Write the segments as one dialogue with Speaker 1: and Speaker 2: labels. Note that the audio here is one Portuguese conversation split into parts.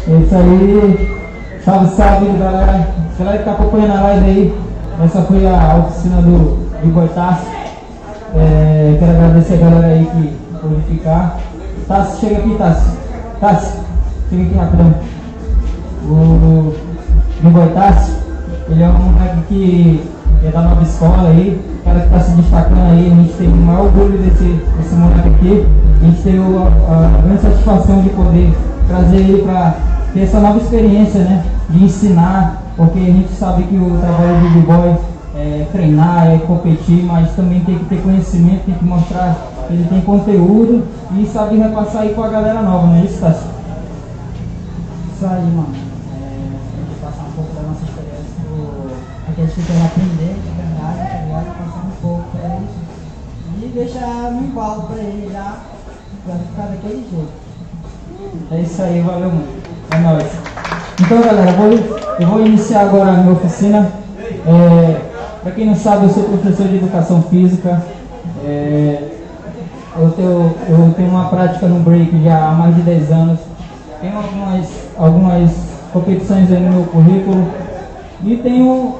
Speaker 1: É isso aí. Salve, salve, galera. Galera que tá acompanhando a live aí. Essa foi a oficina do B-Boy Tassi. Quero agradecer a galera aí que pôde ficar. Tassi, chega aqui, Tassi. Tassi, chega aqui rapidão. O B-Boy Tassi, ele é um moleque que é da nova escola aí. O cara que tá se destacando aí. A gente tem o maior orgulho desse moleque aqui. A gente teve a grande satisfação de poder trazer ele para ter essa nova experiência, né? De ensinar, porque a gente sabe que o trabalho do B-Boy é treinar, é competir, mas também tem que ter conhecimento, tem que mostrar que ele tem conteúdo e sabe repassar aí com a galera nova, não é isso, Tassi?
Speaker 2: Isso aí, mano. A gente passar um pouco da nossa experiência, aqueles que querem aprender, de verdade, tá ligado? Passar um pouco pra eles e deixar no embalo pra ele já ficar daquele jeito.
Speaker 1: É isso aí, valeu, mano. É nóis. Então, galera, eu vou iniciar agora a minha oficina. Para quem não sabe, eu sou professor de educação física. Eu tenho uma prática no break já há mais de 10 anos. Tenho algumas competições aí no meu currículo. E tenho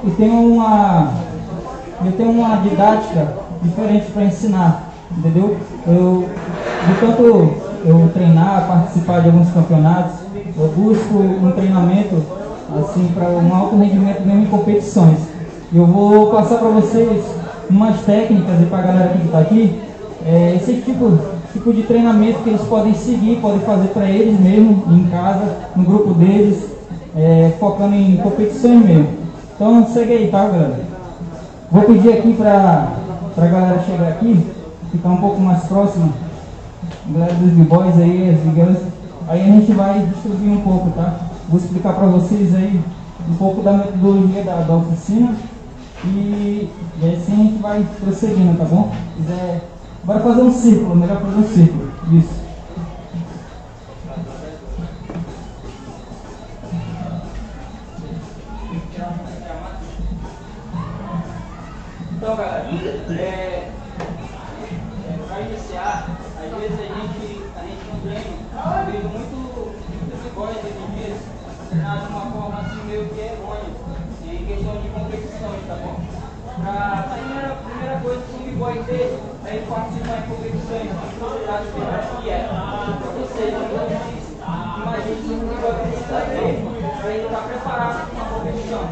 Speaker 1: uma didática diferente para ensinar, entendeu? De tanto eu treinar, participar de alguns campeonatos, eu busco um treinamento assim para um alto rendimento mesmo em competições. Eu vou passar para vocês umas técnicas e para a galera que está aqui, esse tipo de treinamento que eles podem seguir, podem fazer para eles mesmo, em casa, no grupo deles, focando em competições mesmo. Então segue aí, tá, galera? Vou pedir aqui para a galera chegar aqui, ficar um pouco mais próxima. Galera dos B-Boys aí, as girls, aí a gente vai distribuir um pouco, tá? Vou explicar para vocês aí um pouco da metodologia da oficina e assim a gente vai prosseguindo, tá bom? Bora fazer um círculo, melhor fazer um círculo, isso. Então, galera, para iniciar, às vezes a gente não treina, eu vejo muito B-Boys hoje em dia treinar de uma forma assim meio que errônea, em questão de competições, tá bom? A primeira coisa que um B-Boy ter é participar em competições, tá? Que é, ou seja, imagine que um B-Boy precisa ter para ele estar preparado para uma competição.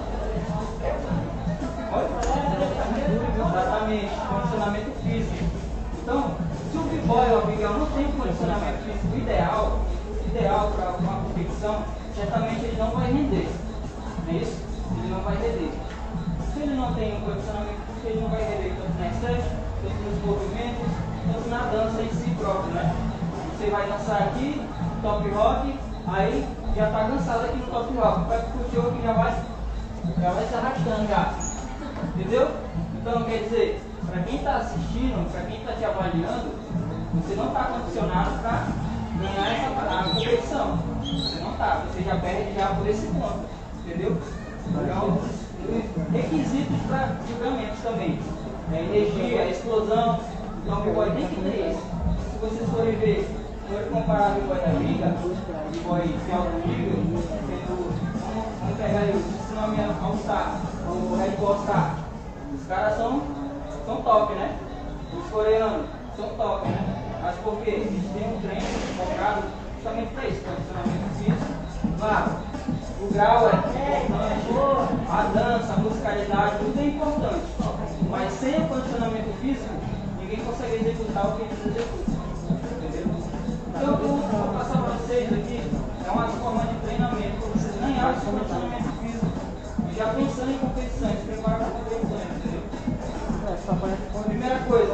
Speaker 1: Exatamente, condicionamento físico. Então, se o B-Boy ou o Miguel não tem condicionamento físico ideal para uma competição, certamente ele não vai render. Não é isso? Ele não vai render. Se ele não tem um condicionamento físico, ele não vai render tanto na estética, tanto nos movimentos, tanto na dança em si próprio, né? Você vai dançar aqui, top rock, aí já está cansado aqui no top rock. Vai pro jogo que já vai se arrastando já. Entendeu? Então, quer dizer, para quem está assistindo, para quem está te avaliando, você não está condicionado para ganhar essa competição. Você não está, você já perde já por esse ponto. Entendeu? Então, requisitos para julgamentos também. Energia, explosão. Então, o B-Boy tem que ter isso. Se vocês forem ver, forem comparar o B-Boy da Liga, o B-Boy de alto nível, vamos pegar aí esse nome All-Star, o Red Bull All-Star. Os caras são top, né? Os coreanos são top, né? Mas por quê? Eles têm um treino focado justamente para isso, condicionamento físico. Claro, o grau é importante, a dança, a musicalidade, tudo é importante. Mas sem o condicionamento físico, ninguém consegue executar o que eles executam. Entendeu? Então, eu vou passar para vocês aqui, é uma forma de treinamento para vocês ganharem esse condicionamento físico e já pensando em competições, preparar para competições, entendeu? Primeira coisa,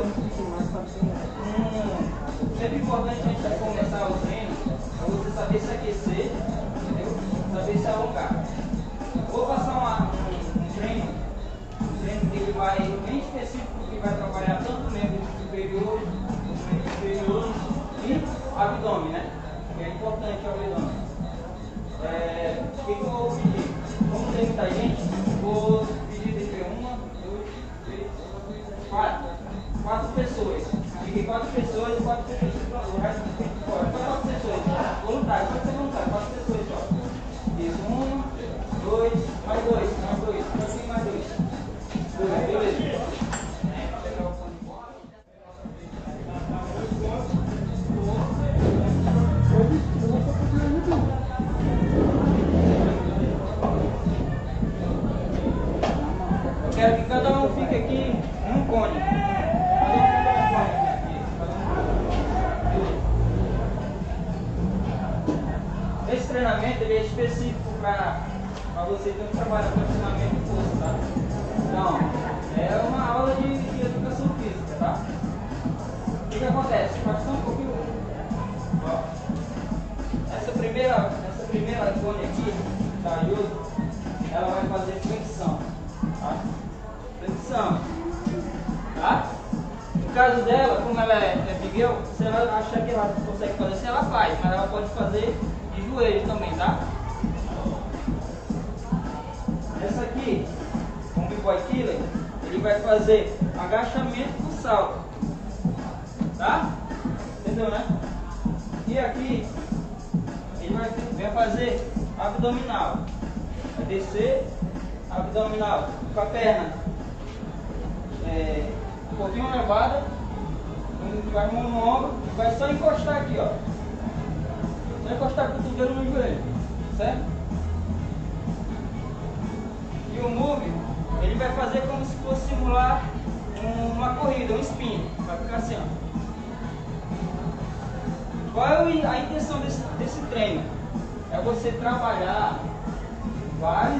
Speaker 1: sempre importante antes de começar o treino é você saber se aquecer, entendeu? Saber se alongar. Vou passar um treino que ele vai bem específico, que vai trabalhar tanto membros superiores, e abdômen, né? Que é importante o abdômen. O que eu vou pedir? Como tem muita gente, vou pedir de 1, 2, 3, 4 pessoas. Fiquem 4 pessoas e 4 pessoas. O resto fica fora. 4 pessoas. Voluntário, pode ser voluntário. esse treinamento ele é específico para você ter um trabalho de condicionamento de força, tá? Então, é uma aula de educação física, tá? O que acontece? Pode só um pouquinho. Ó, essa primeira cone aqui, da Ailton, ela vai fazer flexão, tá? Flexão, tá? No caso dela, como ela é Miguel, se ela achar que ela consegue fazer assim, ela faz, mas ela pode fazer de joelho também, tá? Essa aqui, com o B-Boy Killer, ele vai fazer agachamento com salto, tá? Entendeu, né? E aqui, ele vai fazer abdominal, vai descer abdominal com a perna um pouquinho levada, vai mão no ombro, vai só encostar aqui, ó. Só encostar o cotovelo no joelho, certo? E o move, ele vai fazer como se fosse simular uma corrida, um spin. Vai ficar assim, ó. Qual é a intenção desse treino? É você trabalhar vários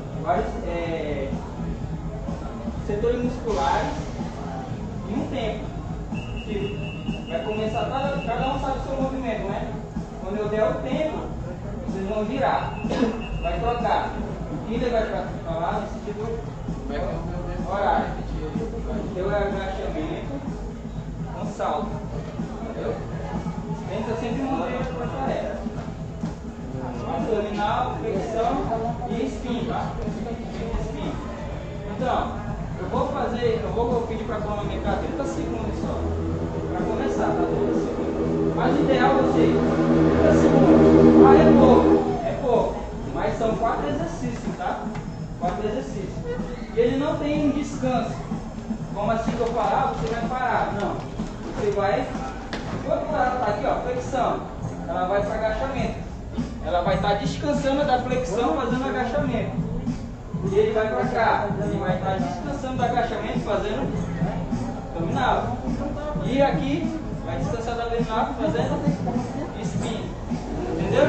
Speaker 1: setores musculares em um tempo. Tipo, vai começar, cada um sabe o seu movimento, né? Quando eu der o tempo, vocês vão virar. Vai trocar. O killer vai para lá no sentido horário. Vai ter o agachamento com salto. Entendeu? Tenta sempre manter a coisa reta. Abdominal, flexão e spin, tá? Spin. Então, eu vou pedir para cronometrar 30 segundos só. Para começar, tá? 30 segundos. Mas o ideal é ser 30 segundos. Ah, é pouco. Mas são 4 exercícios, tá? 4 exercícios. E ele não tem um descanso. Como assim que eu parar, você vai parar. Não. Você vai. Enquanto ela está aqui, ó, flexão, ela vai para agachamento. Ela vai estar descansando da flexão, fazendo agachamento. E ele vai para cá. Ele vai estar descansando do agachamento, fazendo abdominal. E aqui, vai descansar da abdominal, fazendo spin. Entendeu?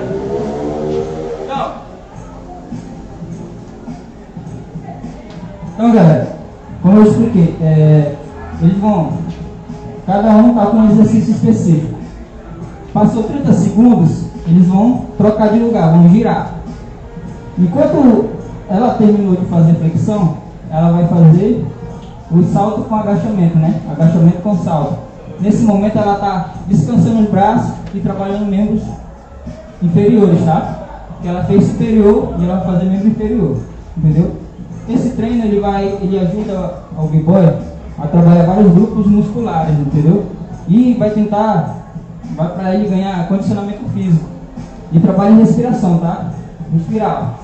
Speaker 2: Então, galera, como eu expliquei, eles vão, cada um está com um exercício específico. Passou 30 segundos, eles vão trocar de lugar, vão girar. Enquanto ela terminou de fazer flexão, ela vai fazer o salto com agachamento, né? Agachamento com salto. Nesse momento ela está descansando os braços e trabalhando membros inferiores, tá? Porque ela fez superior e ela vai fazer membro inferior, entendeu? Esse treino ele ajuda ao B-Boy a trabalhar vários grupos musculares, entendeu? E vai para ele ganhar condicionamento físico e trabalho de respiração, tá? Respirar.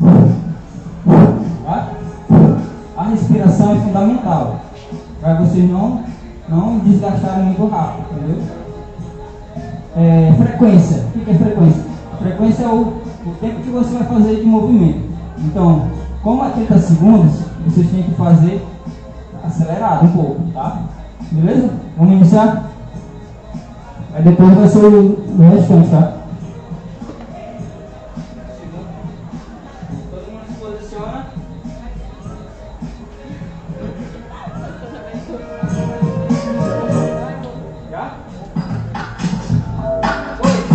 Speaker 2: Tá? A respiração é fundamental para vocês não desgastarem muito rápido, entendeu? Frequência. O que é frequência? Frequência é o tempo que você vai fazer de movimento. Então, como a 30 segundos, vocês têm que fazer acelerado um pouco, tá? Beleza? Vamos iniciar? Aí depois vai ser o restante, tá?
Speaker 1: Todo mundo se posiciona. Já? Oi.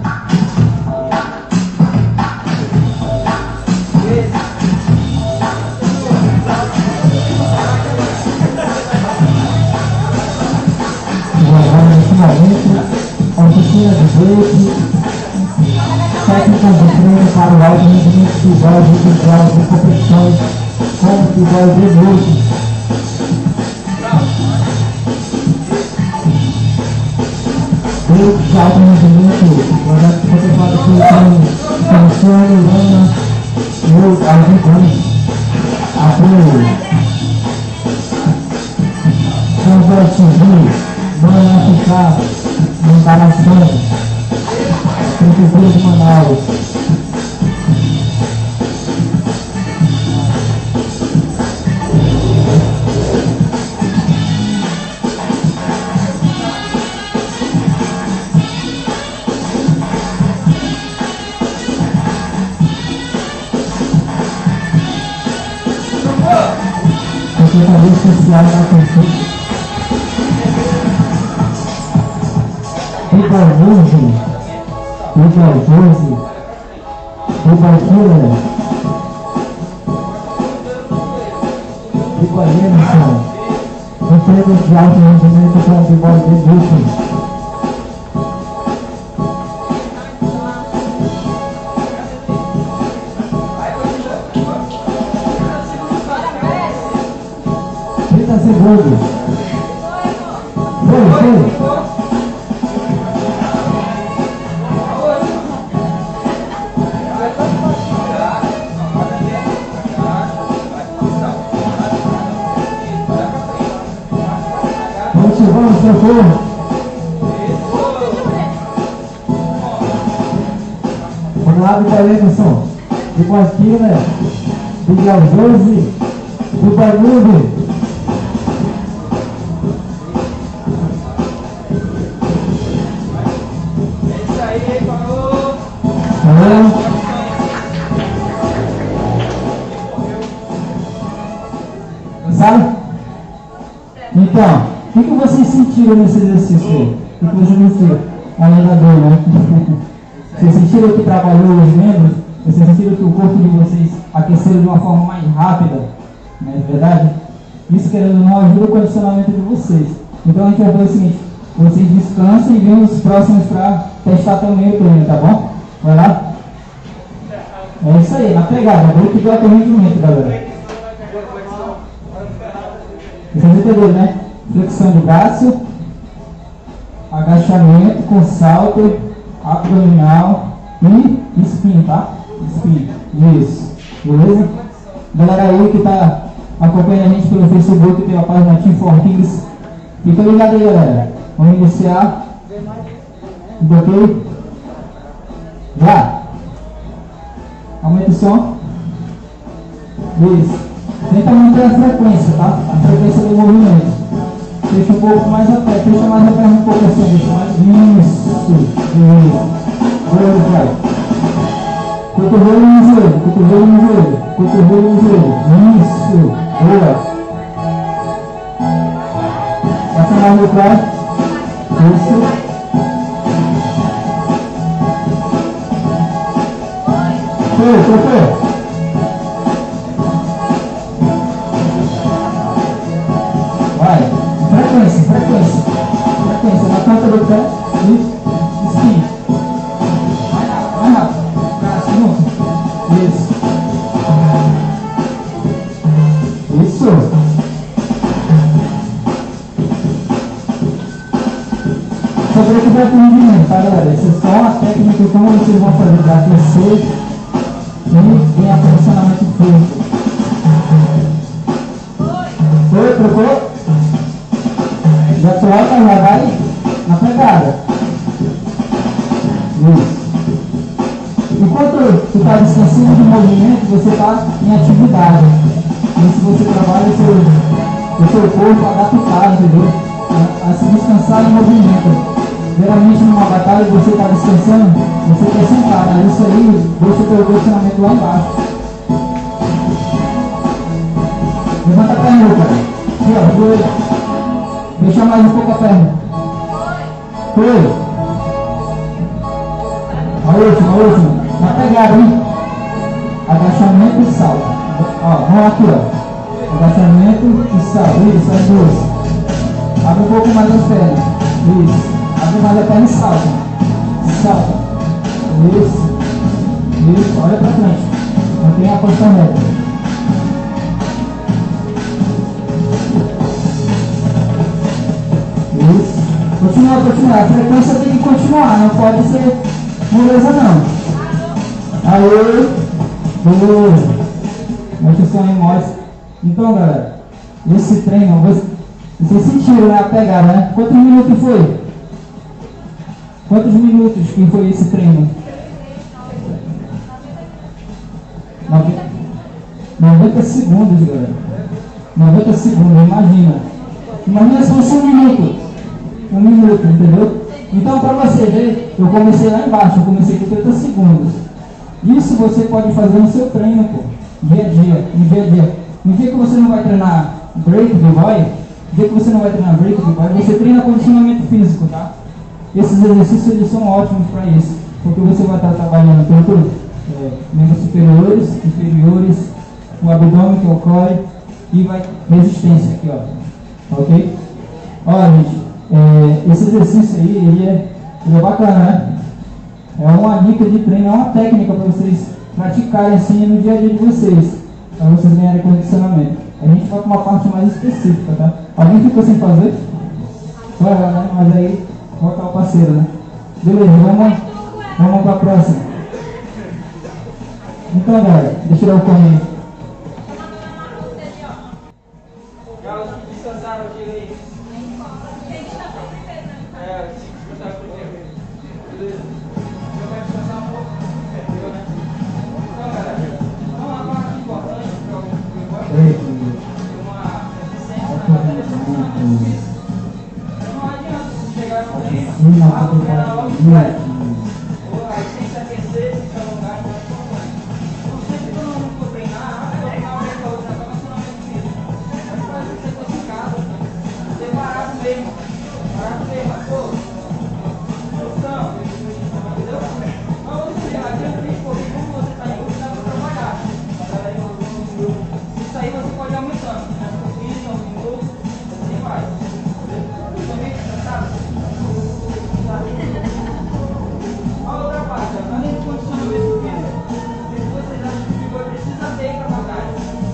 Speaker 2: Oficina de break, técnicas de treino para o alto rendimento de bolas individuais de competições como de bolas de noite. Break de alto rendimento, projeto contemplado pelo Cristiano Lana e o Argentino. Apoio. Não vai surgir, não vai ficar. Instalação, Prefeitura de Manaus. ali especial para você. People Music, People Josie, People Killer, People Emerson, empresas de alto rendimento com o B-Boy Deduction. Segundos. Foi. Vamos, socorro. Vamos lá, do Emerson. Depois aqui, né? Miguel Josi. Do Danube. Sabe? Então, o que vocês sentiram nesse exercício aí? O que vocês sentiram? Além da dor, né? Vocês sentiram que trabalhou os membros? Vocês sentiram que o corpo de vocês aqueceram de uma forma mais rápida? Não é verdade? Isso, querendo ou não, ajuda o condicionamento de vocês. Então a gente vai fazer o seguinte: vocês descansam e vêm os próximos para testar também o treino, tá bom? Vai lá? É isso aí, na pegada. Vou pedir o rendimento, galera. Vocês entenderam, né? Flexão de braço, agachamento com salto, abdominal e spin, tá? Spin. Isso. Beleza? Galera aí que tá acompanhando a gente pelo Facebook, pela página Team for Kings, fica ligado aí, galera. Vamos iniciar. Ok? Já. Aumenta o som. Isso. Tenta manter a frequência, tá? A frequência do movimento. Deixa um pouco mais a perna. Deixa mais a perna um pouco assim. Deixa mais. Isso. Boa, vai. Cotovelo no joelho. Cotovelo no joelho. Cotovelo no joelho. Isso. Boa. Passa mais no trás. Isso. Foi. Vai, frequência, na ponta do pé e spin. Mais rápido, braço junto. Isso. Só para que vai ter rendimento, tá, galera? Essa é só uma técnica de como vocês vão fazer para aquecer e ganhar condicionamento físico. Foi, trocou? Já troca, já vai na pegada. Isso. Enquanto você está descansando de movimento, você está em atividade. Isso você trabalha o seu corpo adaptado, entendeu? A se descansar em movimento. Geralmente numa batalha você está descansando, você está sentado. Isso aí deixa o teu condicionamento lá embaixo. Levanta a perna, cara. Aqui, ó, joelho. Deixa mais um pouco a perna. Foi. A última. Na pegada, hein? Agachamento e salto. Ó, vamos aqui, ó. Agachamento e salto. Isso, as duas. Abre um pouco mais as pernas. Isso. Abre mais a perna e salta. Salta. Isso. Olha pra frente. Mantém a posição reta. Isso. Continua. A frequência tem que continuar, não pode ser moleza não. Aê. Beleza. Mostra o som aí, mostra. Então, galera, esse treino, vocês sentiram, né, a pegada, né? Quantos minutos foi? Quantos minutos que foi esse treino? 90 segundos, galera. 90 segundos, imagina. Imagina se fosse um minuto. Um minuto, entendeu? Então, para você ver, eu comecei lá embaixo, eu comecei com 30 segundos. Isso você pode fazer no seu treino, pô. Dia a dia, no dia a dia. No dia que você não vai treinar
Speaker 1: break B-Boy, o dia que você não vai treinar break B-Boy, você treina condicionamento físico, tá? Esses exercícios eles são ótimos para isso, porque você vai estar trabalhando tanto membros superiores, inferiores, o abdômen, que é o core, e vai resistência aqui, ó. Ok? Olha, gente, esse exercício aí, ele é bacana, né? É uma dica de treino, é uma técnica para vocês praticarem assim no dia a dia de vocês, para vocês ganharem condicionamento. A gente vai para uma parte mais específica, tá? Alguém ficou sem fazer? Vai, né? Mas aí, volta o parceiro, né? Beleza, vamos para a próxima. Então, galera, deixa eu dar o caminho. Já os que descansaram, chega aí. Descansaram primeiro. Beleza. Eu quero descansar um pouco. Entendeu, né? Então, galera, uma parte importante para o uma eficiência na bateria de funcionamento físico. Não adianta você chegar no treino, vou treinar logo de leve. Aí tem que aquecer, tem que alongar, então é importante. Não sei se todo mundo for treinar, vou treinar uma vez para outra, para funcionamento físico. Mas para você for em casa, ser parado mesmo, pô, função, entendeu? Mas você adianta bem pouquinho, como você está em grupo, dá para trabalhar. Isso aí você pode ir aumentando, né? Um pouquinho, um minuto, assim vai. Também cansado. A outra parte, além do condicionamento físico, o que vocês acham que o B-Boy precisa ter para bagagem?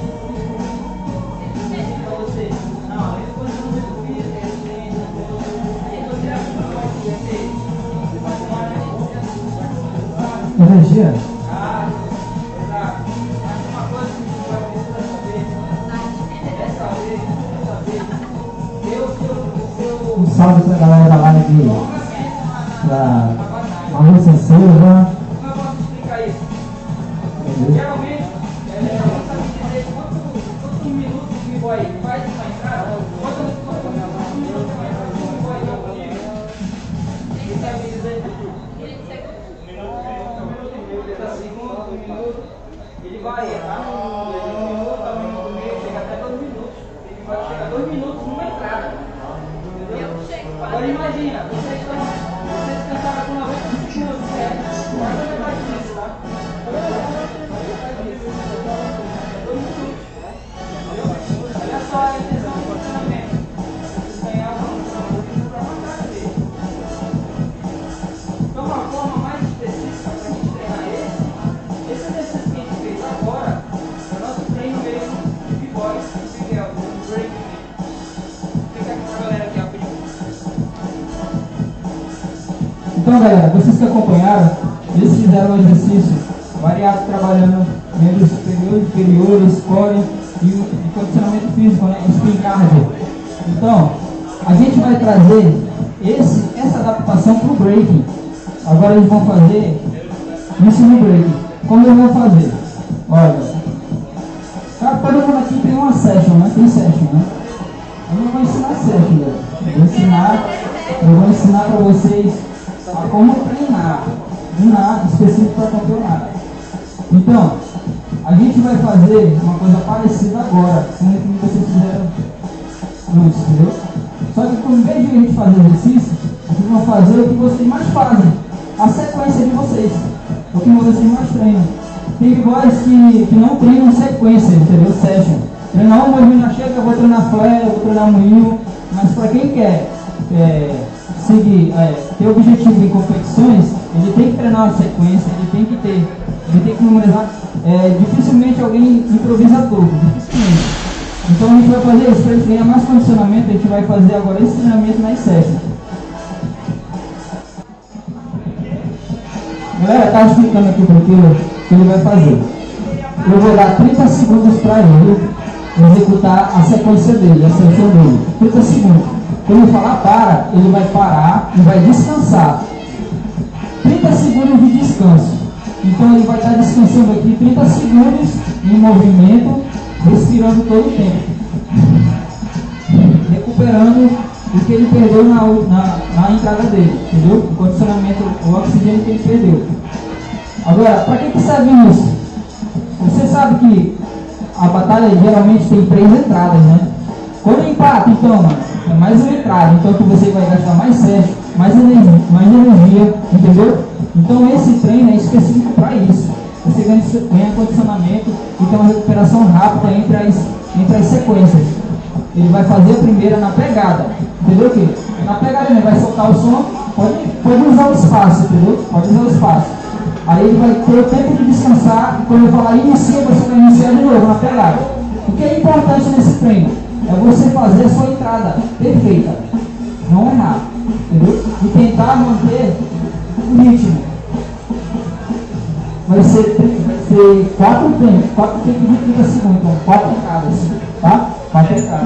Speaker 1: Para vocês? Não, além do condicionamento físico, resistência, você acha que o B-Boy precisa ter?
Speaker 2: Energia?
Speaker 1: Exato. Mas uma coisa que o B-Boy precisa saber
Speaker 2: Um salve pra galera da live aqui. Pra Marlúcia Silva.
Speaker 1: Como eu posso explicar isso? Geralmente, não sabe dizer quantos minutos o B-Boy faz uma entrada, quantos minutos o B-Boy dá o nível. Ele sabe dizer? Um minuto, ele varia, tá? De 1 minuto a 1 minuto e meio, chega até 2 minutos. Ele pode chegar a 2 minutos numa entrada. Entendeu? Agora imagina, vocês descansaram com 90 minutos, certo? Mas não vai disso, tá? Olha só a intenção do funcionamento. Vocês ganharam para matar dele. Então, uma forma mais específica para a gente treinar esse exercício que a gente fez agora é o nosso treino mesmo de B-Boy, que é o break. Fica aqui para a galera aqui rapidinho. Então, galera, vocês que acompanharam, eles fizeram um exercício variado trabalhando membros superiores, inferiores, core e condicionamento físico, né? Spin cardio. Então, a gente vai trazer essa adaptação para o breaking. Agora eles vão fazer isso no breaking. Como eu vou fazer? Olha, todo mundo aqui tem uma session, né? Tem session, né? Eu não vou ensinar session, galera. Eu vou ensinar para vocês a como treinar, de nada específico para campeonato. Então, a gente vai fazer uma coisa parecida agora, com o que vocês fizeram antes, entendeu? Só que em vez de a gente fazer exercício, vocês vão fazer o que vocês mais fazem, a sequência de vocês, o que vocês mais treinam. Tem B-Boys que não treinam sequência, entendeu? Session. Treinar um movimento chega, eu vou treinar flare, eu vou treinar um wheel, mas para quem quer seguir, ter objetivo em competições, ele tem que treinar uma sequência, ele tem que memorizar. Dificilmente alguém improvisa tudo, dificilmente. Então a gente vai fazer isso, para ele ganhar mais condicionamento, a gente vai fazer agora esse treinamento nas sessions. Galera, tá explicando aqui para que ele vai fazer. Eu vou dar 30 segundos para ele executar a sequência dele, a sessão dele. 30 segundos. Quando eu falar para, ele vai parar e vai descansar. 30 segundos de descanso. Então ele vai estar descansando aqui 30 segundos em movimento, respirando todo o tempo. Recuperando o que ele perdeu na entrada dele, entendeu? O condicionamento, o oxigênio que ele perdeu. Agora, para que serve isso? Você sabe que a batalha geralmente tem 3 entradas, né?
Speaker 2: Quando empata, então, mano, é mais uma entrada. Então que você vai gastar mais certo, mais energia, entendeu? Então esse treino é específico para isso. Você ganha condicionamento e tem uma recuperação rápida entre as sequências. Ele vai fazer a primeira na pegada, entendeu? Que na pegada ele vai soltar o som, pode usar o espaço, entendeu? Pode usar o espaço. Aí ele vai ter o tempo de descansar e quando eu falar inicia, você vai iniciar de novo na pegada. O que é importante nesse treino é você fazer a sua entrada perfeita, não errar, entendeu? E tentar manter o ritmo. Vai ser 4 tempos de 30 segundos, então 4 entradas, tá? 4 entradas.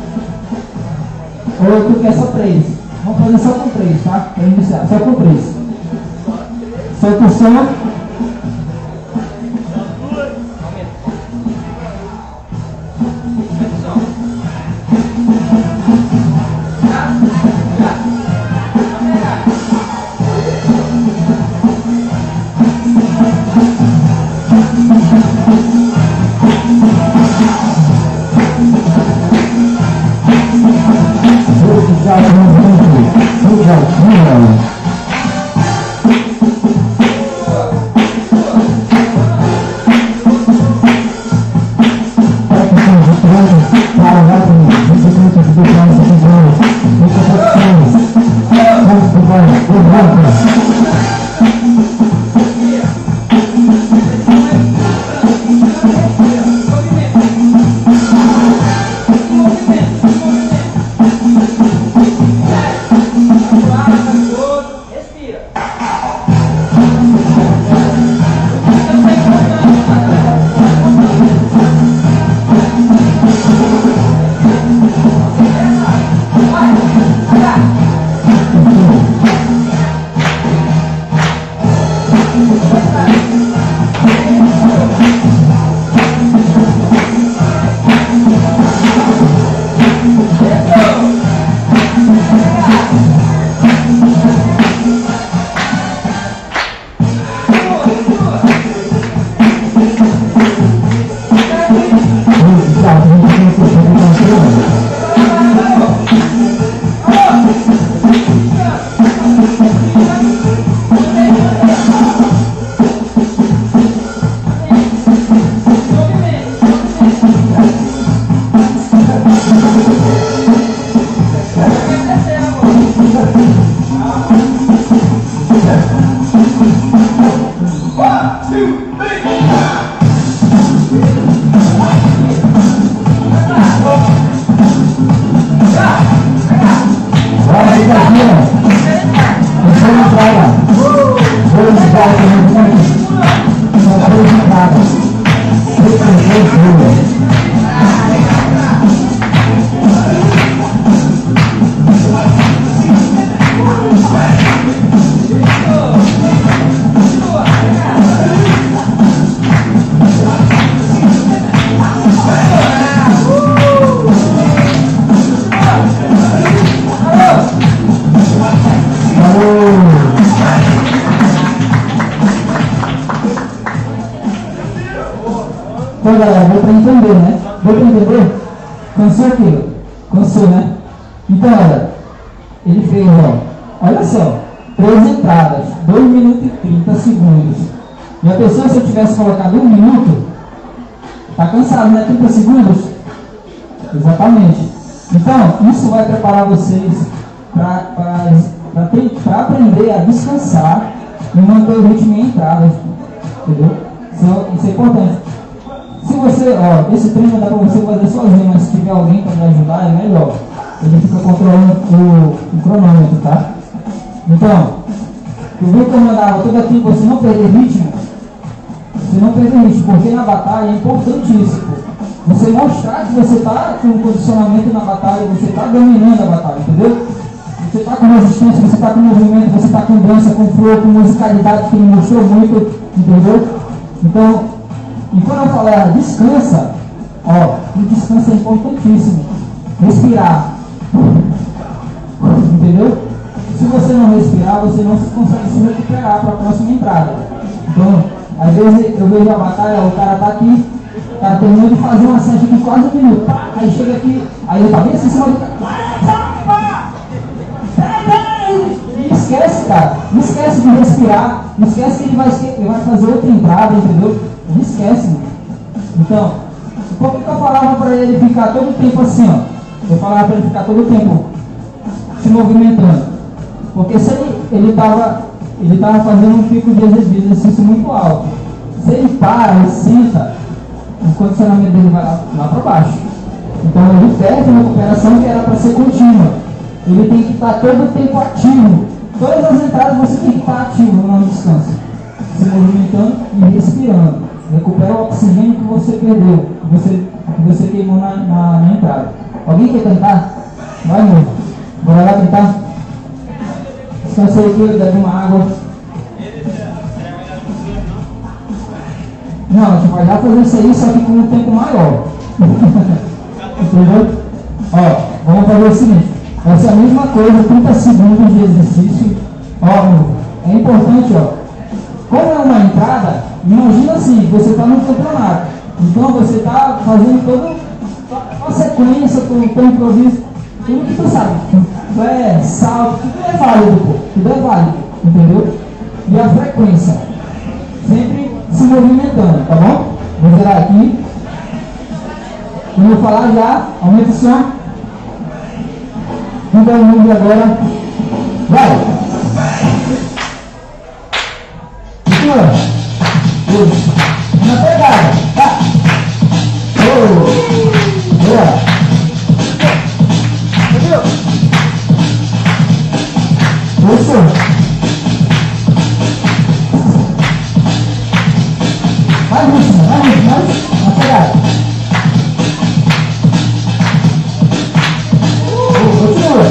Speaker 2: Ou tu quer só 3? Vamos fazer só com 3, tá? Para iniciar, só com 3. Solta o som. Então galera, deu pra entender, né? Deu pra entender? Cansou aquilo? Cansou, né? Então galera, ele fez, ó, olha só, 3 entradas, 2 minutos e 30 segundos. E a pessoa, se eu tivesse colocado 1 minuto, tá cansado, né? 30 segundos? Exatamente. Então, isso vai preparar vocês para aprender a descansar e manter o ritmo em entradas, entendeu? Isso é importante. Se você, ó, esse treino dá para você fazer sozinho, mas se tiver alguém para me ajudar, é melhor. Ele fica controlando o cronômetro, tá? Então, tu viu que eu mandava todo aqui você não perder ritmo? Você não perder ritmo, porque na batalha é importantíssimo você mostrar que você está com condicionamento na batalha, você está dominando a batalha, entendeu? Você está com resistência, você está com movimento, você está com dança, com flow, com musicalidade, que ele mostrou muito, entendeu? Então, e quando eu falar descansa, ó, o descanso é importantíssimo. Respirar. Entendeu? Se você não respirar, você não consegue se recuperar para a próxima entrada. Então, às vezes eu vejo a batalha, o cara tá aqui, O cara terminou de fazer uma sete de quase 1 minuto. Pá, aí chega aqui, aí ele tá bem assim em cima do cara. E esquece, cara. Não esquece de respirar. Não esquece que ele vai fazer outra entrada, entendeu? Não esquece, mano. Então, por que eu falava para ele ficar todo o tempo assim, ó? Eu falava para ele ficar todo o tempo se movimentando. Porque se ele tava fazendo um pico de exercício muito alto. Se ele para e senta, o condicionamento dele vai lá para baixo. Então ele perde uma recuperação que era para ser contínua. Ele tem que estar todo o tempo ativo. Todas as entradas você tem que estar ativo no descanso. Se movimentando e respirando. Recupera o oxigênio que você perdeu, que você queimou na entrada. Alguém quer tentar? Vai, amor. Bora lá tentar? Descansa aí, bebe uma água. Não, a gente vai já fazer isso aí, só que com um tempo maior. Entendeu? Ó, vamos fazer o seguinte. Vai ser a mesma coisa, 30 segundos de exercício. Ó, é importante, ó. Como é uma entrada, imagina assim, você está no campeonato. Então você está fazendo toda a sequência, todo o improviso, tudo que tu sabe. Salto, tudo é válido, pô. Tudo é válido, entendeu? E a frequência. Sempre se movimentando, tá bom? Vou virar aqui. Quando eu falar já, aumenta o som. Todo mundo agora. Vai! Segura! Na pegada! Tá! Boa! Entendeu? Isso! Mais ritmo, na pegada. Continua.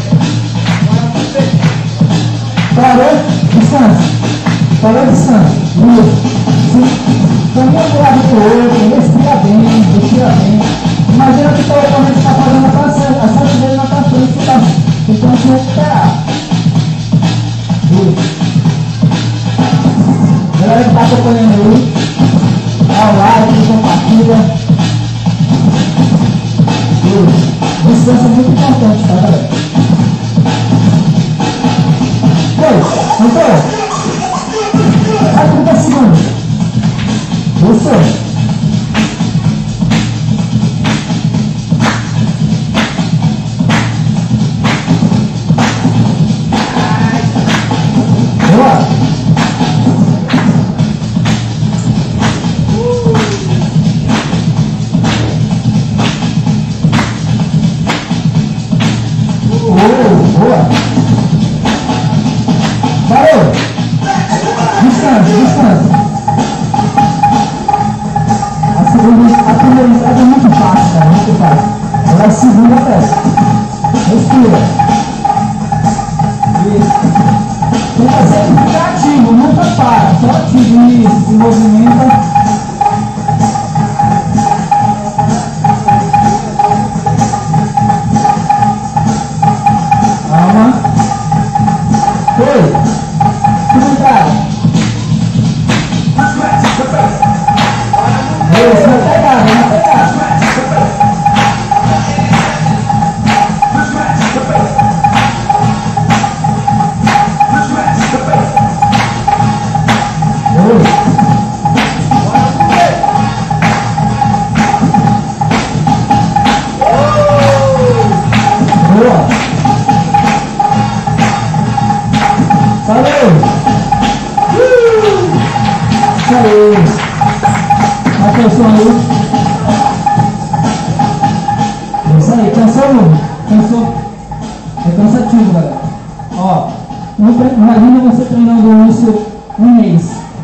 Speaker 2: Parou, descansa. Parou, descansa. Caminha para o lado do outro, respira bem. Imagina que o teu oponente está fazendo a sete dele na tua frente, que está tentando se recuperar. Isso. Galera que está acompanhando aí, dá o like, compartilha. Isso. Descanso é muito importante, tá, galera? Então, vai 30 segundos. Isso. Boa. Boa. Valeu. Descansa. A primeira entrada é muito fácil, cara, muito fácil. Agora a segunda peça. Respira. Isso. Tenta sempre ficar ativo, nunca para. Só ativo, isso. Se movimenta. Calma. Foi. Segunda entrada. Isso, na pegada. Boa. Valeu. Valeu. Atenção aí. Isso aí, cansou, mano? Cansou? É cansativo, galera. Ó, imagina você treinando isso um mês.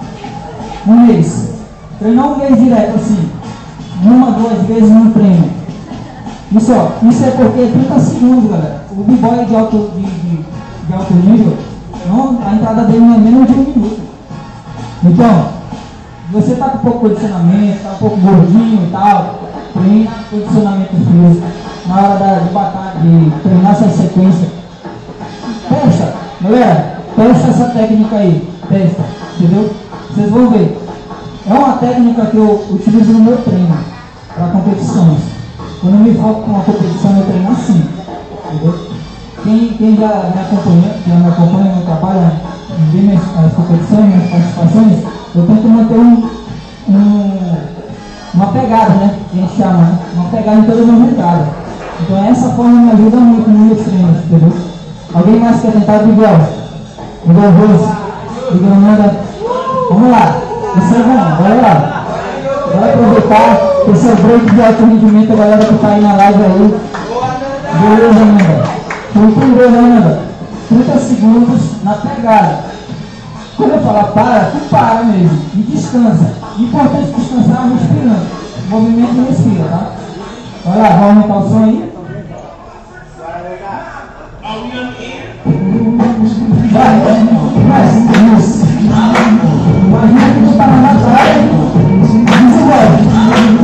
Speaker 2: Treinar um mês direto assim. 1, 2 vezes no treino. Isso é porque 30 segundos, galera. O b-boy de alto nível, não, a entrada dele não é menos de 1 minuto. Então, você tá com pouco condicionamento, tá um pouco gordinho e tal, treina condicionamento físico. Na hora de batalha, de treinar essa sequência. Testa, galera, testa essa técnica aí. Testa, entendeu? Vocês vão ver. É uma técnica que eu utilizo no meu treino, para competições. Quando eu me volto com uma competição, eu treino assim, entendeu? Quem já me acompanha no trabalho, vê minhas competições, minhas participações, eu tento manter uma pegada, né? Que a gente chama, né? Uma pegada em todas as minhas entradas. Então essa forma me ajuda muito nos meus treinos, entendeu? Alguém mais quer tentar, Miguel? Miguel Rosa, Miguel Amanda. Vamos lá, isso é bom, vai lá. Vai aproveitar esse é o break de alto rendimento, a galera que está aí na live aí. Beleza, Amanda? Cultura, Amanda. 30 segundos na pegada. Quando eu falar para, tu para mesmo e descansa. Importante descansar respirando. Movimento e respira, tá? Vai lá, vai aumentar o som aí. Vai, isso. Imagina que tu tá na praia. Desenvolve.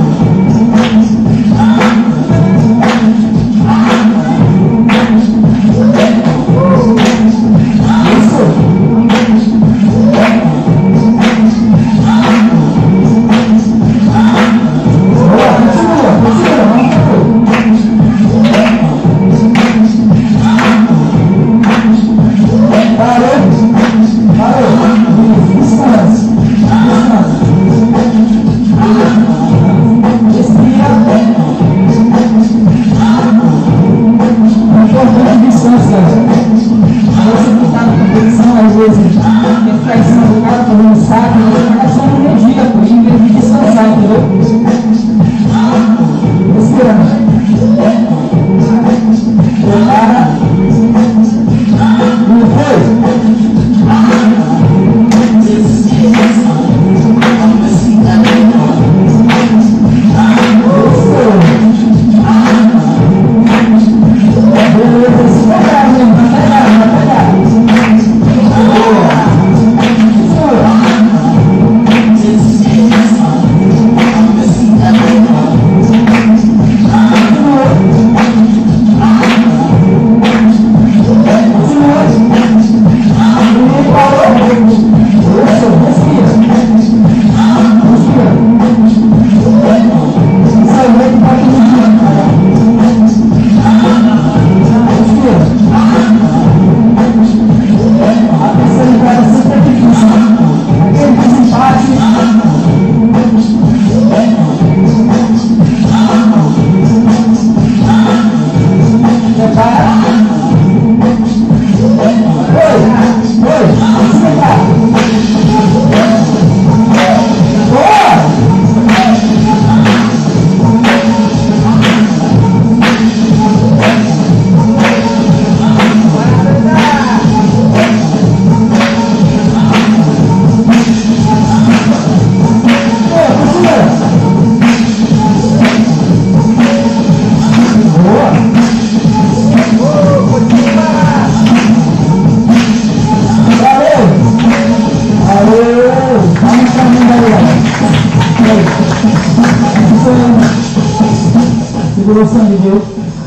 Speaker 2: Segurou o sangue, viu?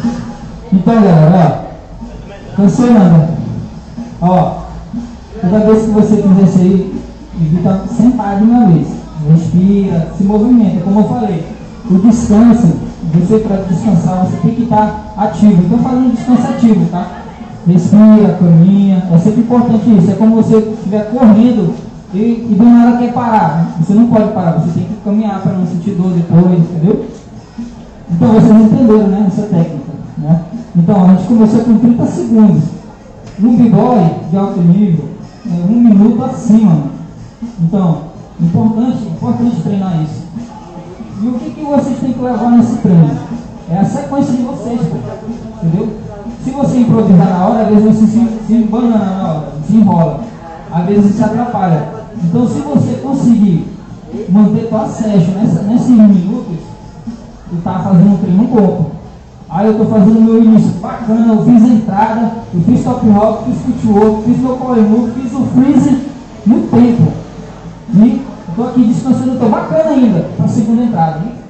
Speaker 2: Então, galera, ó, funcionando. Ó, toda vez que você fizer isso aí, evita sentar de uma vez. Respira, se movimenta, como eu falei. O descanso, você para descansar, você tem que estar ativo. Estou falando de descanso ativo, tá? Respira, caminha, é sempre importante isso. É como você estiver correndo e do nada quer parar. Você não pode parar, você tem que caminhar para não sentir dor depois, entendeu? Então vocês entenderam, né, essa técnica, né? Então a gente começou com 30 segundos. No b-boy de alto nível, é 1 minuto acima. Então, importante treinar isso. E o que vocês têm que levar nesse treino? É a sequência de vocês, pô, entendeu? Se você improvisar na hora, às vezes você se embanana na hora, se enrola. Às vezes se atrapalha. Então se você conseguir manter tua session nesses minutos, tu tá fazendo um treino bom. Aí eu tô fazendo meu início bacana, eu fiz a entrada, eu fiz top rock, fiz footwork, fiz meu power move, fiz o freeze no tempo. E tô aqui descansando, tô bacana ainda pra segunda entrada. E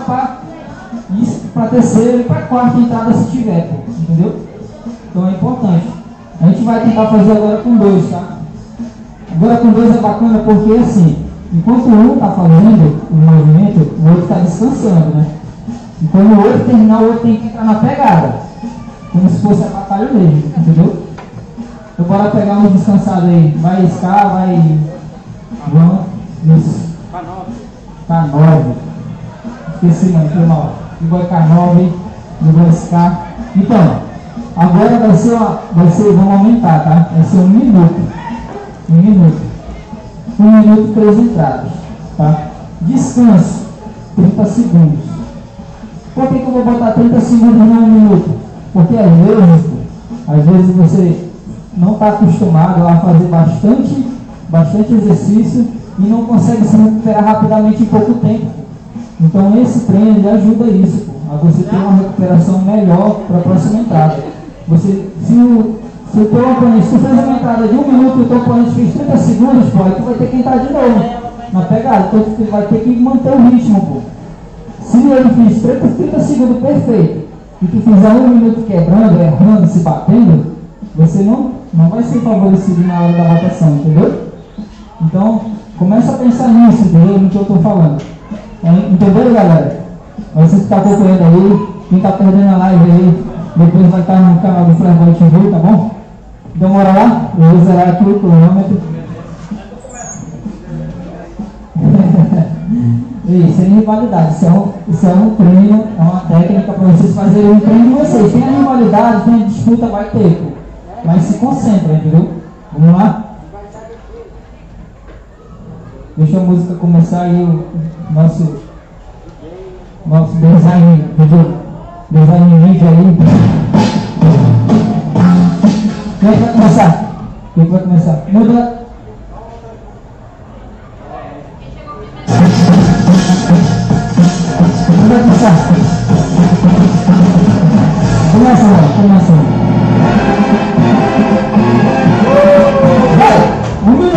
Speaker 2: isso pra terceira e pra quarta entrada se tiver, pô, entendeu? Então é importante. A gente vai tentar fazer agora com 2, tá? Agora com 2 é bacana porque assim, Enquanto um está fazendo o movimento, o outro está descansando, né? E quando o outro terminar, o outro tem que entrar na pegada. Como se fosse a batalha mesmo, entendeu? Então bora pegar um descansado aí. Vai Ska, vai... Vamos. Isso. K9. Esqueci, mano, foi mal. Igual K9, igual Ska. Então, agora vamos aumentar, tá? Vai ser 1 minuto. 1 minuto. 1 minuto, 3 entradas, tá? Descanso, 30 segundos. Por que eu vou botar 30 segundos em 1 minuto? Porque às vezes você não está acostumado a fazer bastante exercício e não consegue se recuperar rapidamente em pouco tempo. Então esse treino ele ajuda isso, a você ter uma recuperação melhor para a próxima entrada. Se o teu oponente fez uma entrada de 1 minuto e o teu oponente fez 30 segundos, pô, aí tu vai ter que entrar de novo na pegada. Então tu vai ter que manter o ritmo, pô. Se ele fez 30 segundos perfeito e tu fizer 1 minuto quebrando, errando, se batendo, você não vai ser favorecido na hora da votação, entendeu? Então, começa a pensar nisso, entendeu? No que eu estou falando. Entendeu, galera? Você que está acompanhando aí, quem está perdendo a live aí, depois vai estar no canal do Flash TV, tá bom? Então, bora lá, eu vou zerar aqui o cronômetro. Sem rivalidade, isso é um treino, é uma técnica para vocês fazerem um treino de vocês. Tem a rivalidade, tem a disputa, vai ter, pô. Mas se concentra, entendeu? Vamos lá? Deixa a música começar e o nosso design vídeo aí. Quem é que vai começar? Quem vai começar? Muda. Quem vai começar? Começa, mano. Começa. Vai! 1 minuto!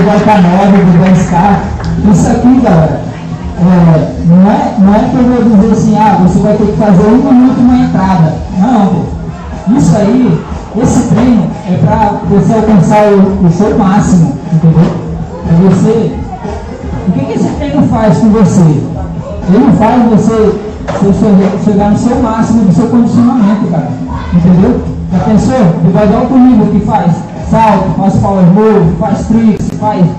Speaker 2: vai para 9, do 10K. Isso aqui, galera, não é que eu vou dizer assim, você vai ter que fazer 1 minuto uma entrada. Não, pô. Isso aí, esse treino é para você alcançar o seu máximo, entendeu? Para você. O que esse treino faz com você? Ele não faz você chegar no seu máximo do seu condicionamento, cara. Entendeu? Já pensou? Ele vai dar outro nível que faz salto, faz power move, faz tricks,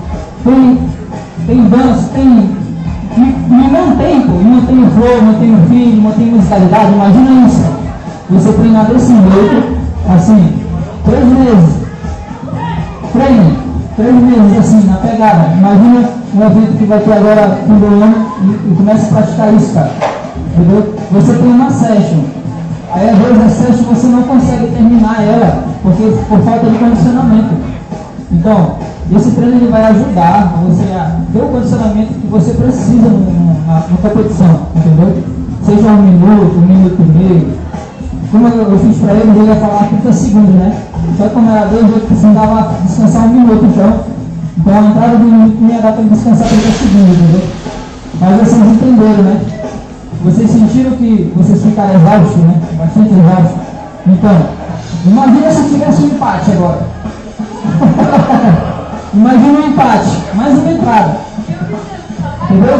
Speaker 2: tem dança, e mantém, pô, e mantém o flow, mantém o feeling, mantém a musicalidade. Imagina isso, você treinar desse jeito, assim, 3 meses, treine, 3 meses assim, na pegada. Imagina um evento que vai ter agora fim do ano e começa a praticar isso, cara, entendeu? Você tem uma session, aí às vezes a session você não consegue terminar ela, porque por falta de condicionamento. Então, esse treino ele vai ajudar você a ter o condicionamento que você precisa na competição, entendeu? Seja 1 minuto, 1 minuto e meio. Como eu fiz para ele ia falar 30 segundos, né? Só que como era 2, eu precisava descansar 1 minuto, então a entrada do minuto ia dar para descansar 30 segundos, entendeu? Mas vocês entenderam, né? Vocês sentiram que vocês ficaram exaustos, né? Bastante exaustos. Então, imagina se tivesse um empate agora. Imagina um empate, mais uma entrada. Entendeu?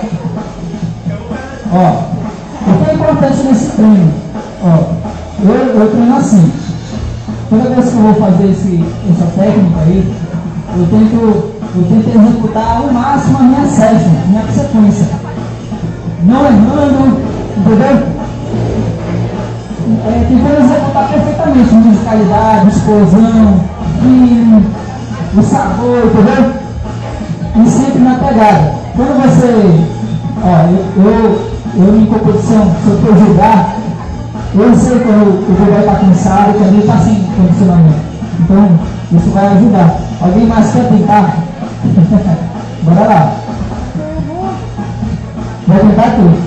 Speaker 2: Ó, o que é importante nesse treino? Ó, eu treino assim. Toda vez que eu vou fazer essa técnica aí, eu tento executar ao máximo a minha session, a minha sequência. Não errando, entendeu? Tentando executar perfeitamente, musicalidade, explosão, o sabor, entendeu? E sempre na pegada. Quando você, eu em competição, se eu for jogar, eu sei quando o jogo vai estar cansado, quando ele está sem condicionamento. Então, isso vai ajudar. Alguém mais quer tentar? Bora lá. Vai tentar tudo.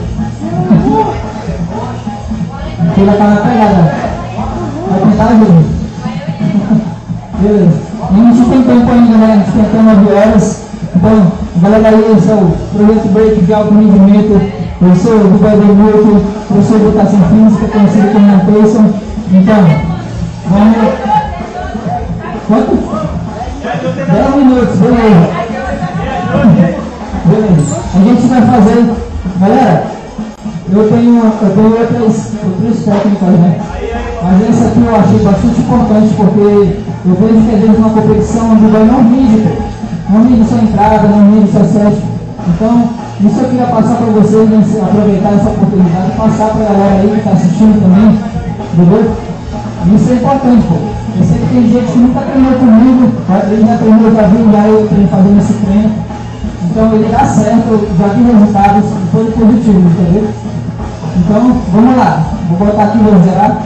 Speaker 2: Porque já está na pegada. Vai tentar ajuda. Beleza. A gente tem tempo ainda, né? A gente tem até 9 horas. Então, galera aí, esse é o Projeto Break de alto rendimento. Eu sou o Dubai Demuto, professor de educação física, conhecido como Nantation. Então, vamos. Quanto? 10 minutos, beleza. Beleza. A gente vai fazer. Galera, eu tenho outras técnicas, né? Mas essa aqui eu achei bastante importante porque eu vejo que às vezes uma competição onde vai não rende sua entrada, não rende sua session. Então, isso eu queria passar para vocês, né, aproveitar essa oportunidade, passar para a galera aí que está assistindo também, entendeu? Isso é importante, pô. Eu sei que tem gente que nunca treinou comigo, ele já treinou, já viu eu fazendo esse treino. Então ele dá certo, eu já vi resultados, foi positivo, entendeu? Então, vamos lá. Vou botar aqui, vou zerar.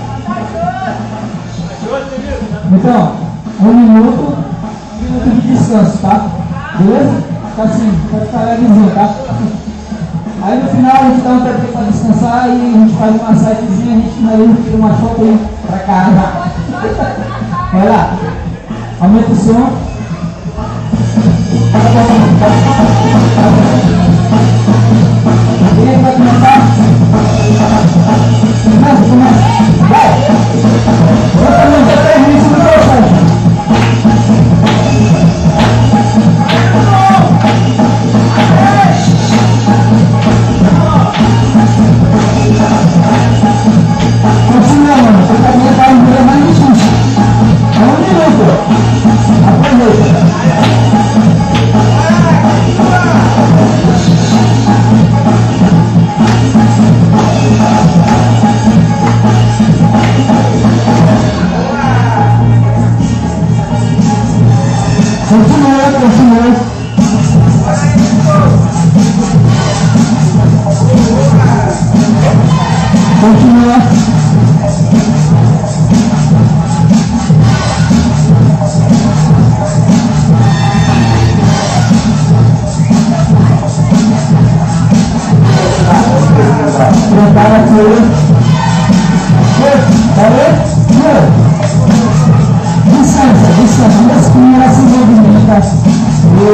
Speaker 2: Então, 1 minuto de descanso, tá? Beleza? Fica assim, pode ficar levezinho, tá? Aí no final a gente dá um tempo para descansar e a gente faz uma massagenzinha, a gente finaliza, tira uma foto aí pra casa. Vai lá. Aumenta o som. Alguém vai começar? Começa. Vai! Bota a mão, já tem isso no processo. Continua, mano. Você tá vendo para um dia mais difícil. É 1 minuto. Aproveita. Continua. Prepara tudo. Descansa. As primeiras se movimentam.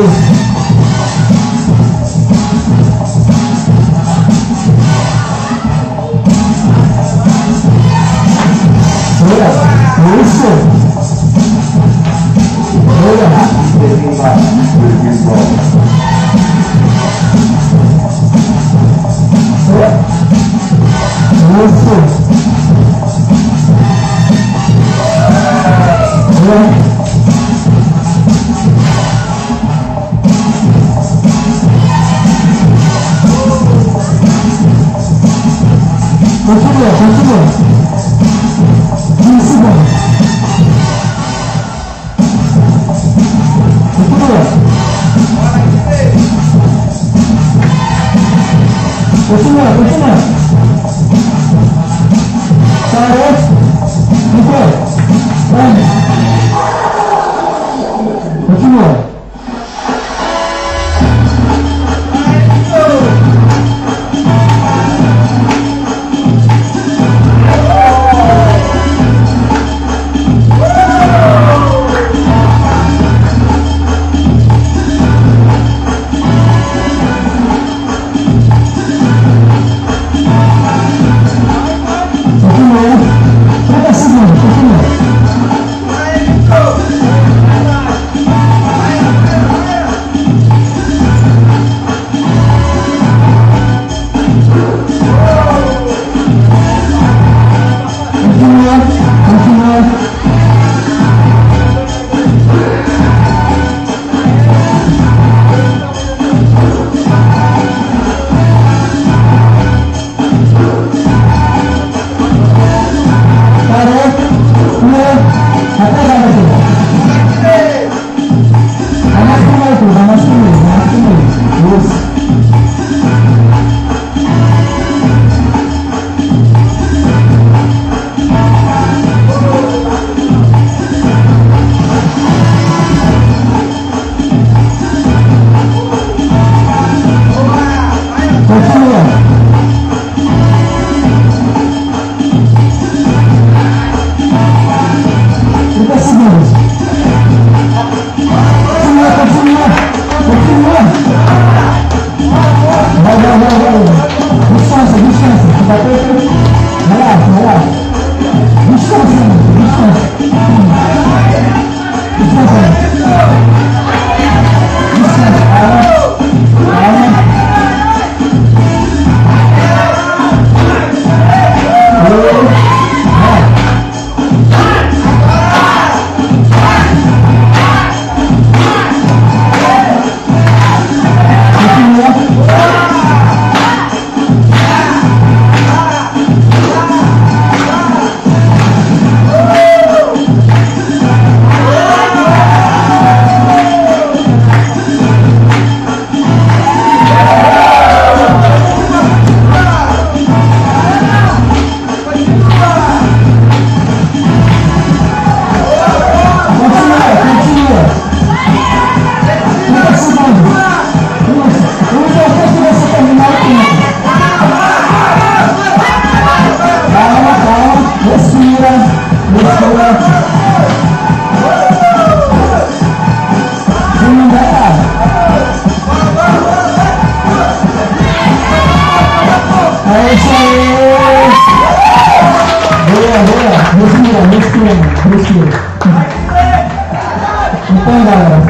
Speaker 2: Então, galera,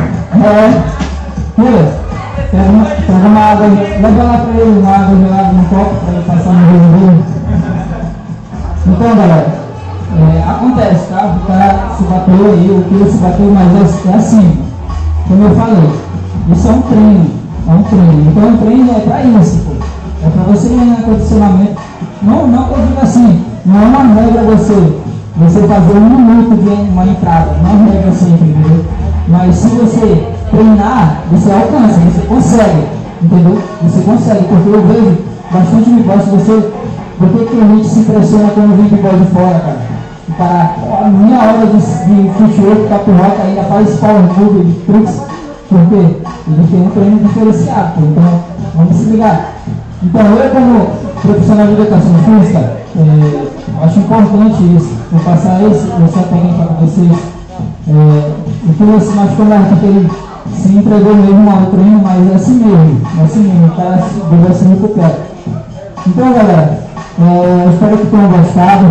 Speaker 2: pega uma água, leva lá pra ele uma água gelada no copo pra ele passar no rosto dele. Então, galera, acontece, tá? O cara se bateu aí, o que se bateu, mas é assim, como eu falei, isso é um treino, Então, o treino é pra isso, pô. É pra você ir no condicionamento. Não que eu diga assim, não é uma regra você fazer 1 minuto de uma entrada, não é regra sempre, entendeu? Mas se você treinar, você alcança, você consegue, entendeu? Você consegue, porque eu vejo bastante b-boy, por que a gente se impressiona quando vem b-boy de fora, cara? E parar a minha hora de footwork, cap rock, ainda faz power move de truques, porque ele tem um treino diferenciado, pô. Então vamos se ligar. Então eu como profissional de educação física, acho importante isso, vou passar essa técnica para vocês. O que você machucou mais, se entregou mesmo ao treino, mas é assim mesmo, o cara deve se recupera. Então, galera, espero que tenham gostado.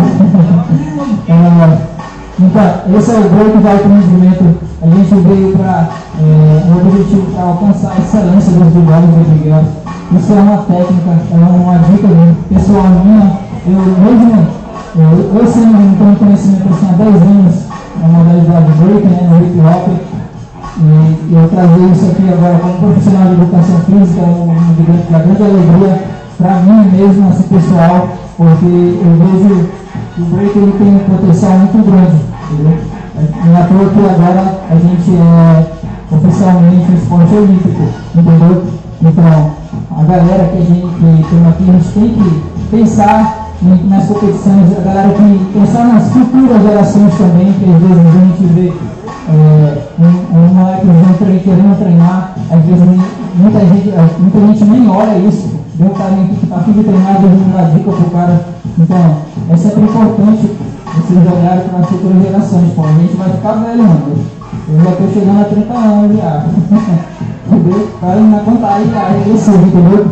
Speaker 2: Então, esse é o break de alto rendimento. A gente veio para o objetivo para alcançar a excelência dos bigodes do Miguel. Isso é uma técnica, é uma dica pessoal minha. Eu sei, não tenho conhecimento assim há 10 anos na modalidade break, no hip hop. E eu trazer isso aqui agora como profissional de educação física, uma grande alegria para mim mesmo, assim, pessoal, porque eu vejo que o break ele tem um potencial muito grande, entendeu? Não é à toa que agora a gente é oficialmente um esporte olímpico, entendeu? Então, a galera que tem aqui, a gente tem que pensar nas competições, a galera que pensar nas futuras gerações também, que às vezes a gente vê um moleque querendo treinar, às vezes muita gente nem olha isso. Deu um carinha aqui que está afim de treinar, às vezes não dá dica pro cara. Então, é sempre importante vocês olharem para as futuras gerações. Pô, a gente vai ficar velho, mano. Eu já estou chegando a 30 anos já. Entendeu? Para na conta aí, entendeu?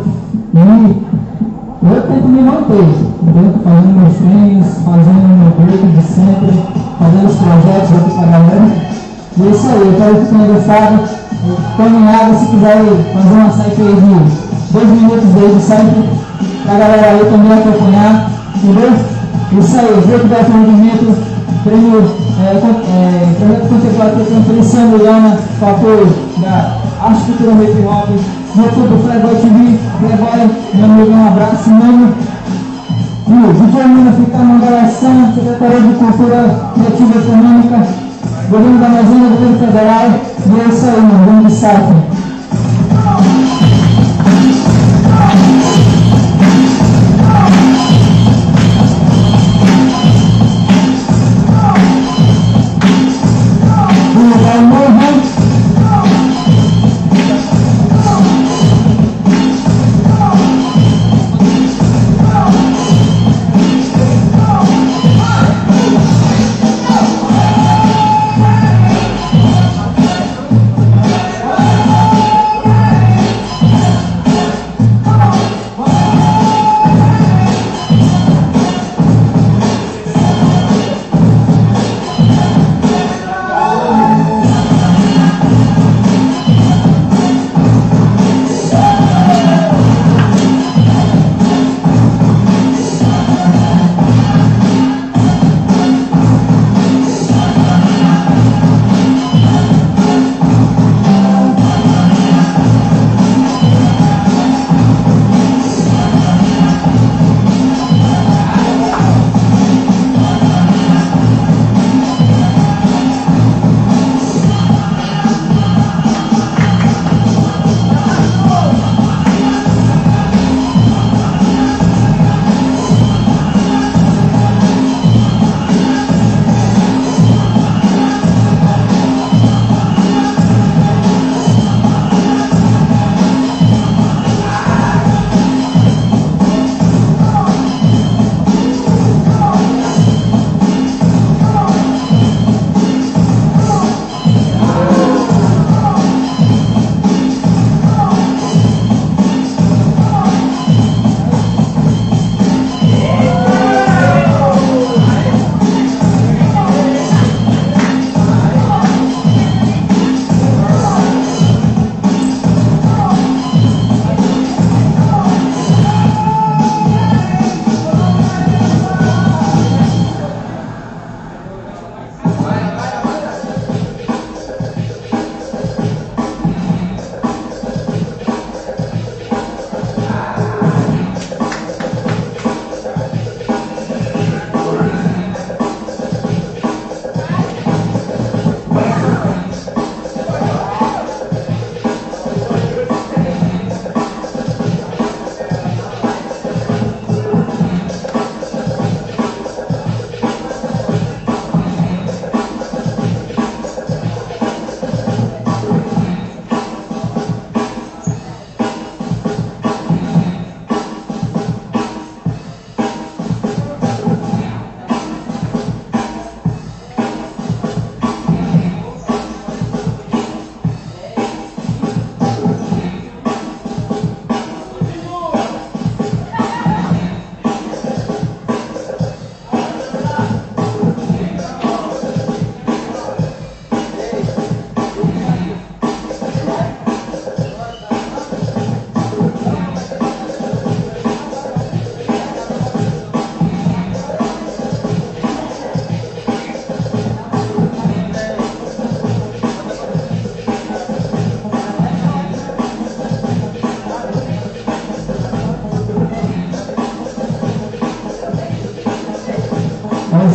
Speaker 2: E eu tento me manter, entendeu? Fazendo meus treinos, fazendo meu break de sempre, fazendo os projetos aqui para a galera. E é isso aí, eu espero que tenham gostado. Tomem água, se quiser fazer uma site aí de 2 minutos aí de site, para a galera aí também acompanhar, entendeu? Isso aí, break de alto rendimento, prêmio, projeto contemplado pelo Feliciano Liana, com apoio da Arte Cultura Hip Hop, YouTube Playboy TV, Playboy, meu amigo, um abraço, mano. E o DJ Mina fica na Galação, Secretaria de Cultura Criativa e Econômica, Governo da Amazônia, Governo Federal, e é isso aí, mano, vamos de site.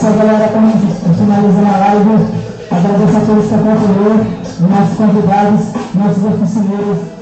Speaker 2: isso aí, galera, estamos finalizando a live. Agradeço a todos que acompanhou, nossos convidados, nossos oficineiros.